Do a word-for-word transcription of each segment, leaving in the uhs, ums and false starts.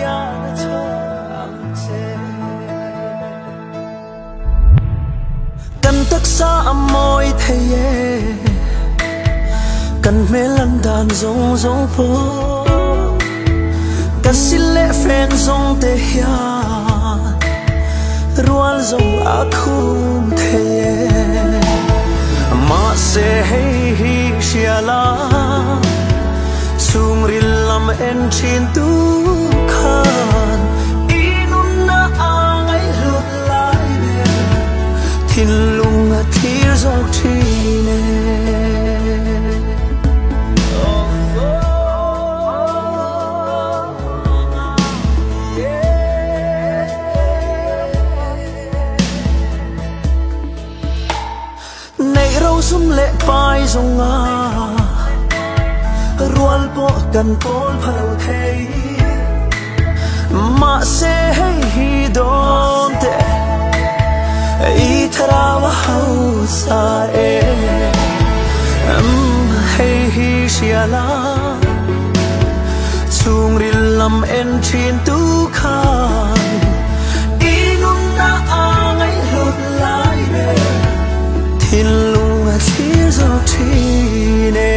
ya cho ang che kan tak sa amoy theye kan melan dan zong zong po kan sile fen zong te ya rual zong akum theye ma se hey hi shiala sung rilam en chin tu khan inun na angai lut lai be thin lung a thir zok chine nei rau sum le pai zong a rual po kan pol phalo thei ma se hey hi dom te I thara wa hausa e am hey hi shiala chung rilam en chin tu khan inun na angai lut lai be thin lung a thir zok chine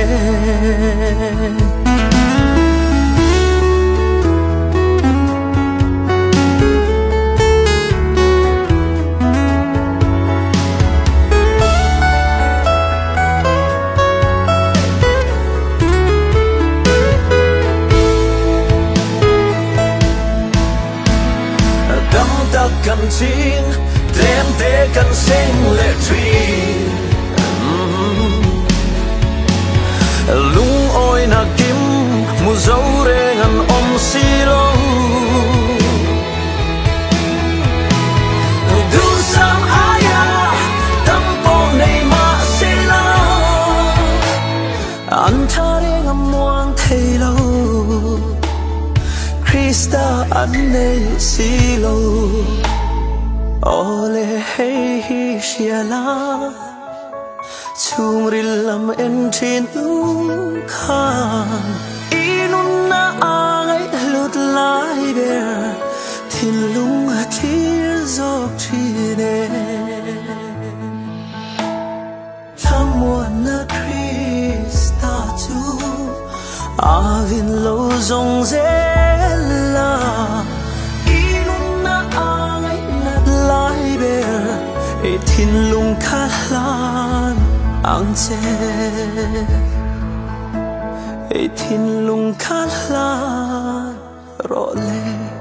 kan sing tem te kan sing le tri lung oi na kim mu zo re ngan om si lo du sam aya tam po nei ma si lo an tha re ngam muang thei lo Krista an nei si lo ole hey hi shiala chung rilam en chin tu khan inun na angai lut lai be thin lung a thir zok chine someone na Krista tu avin lo zong zela e thin lung kha lan ang che e thin lung kha lan ro le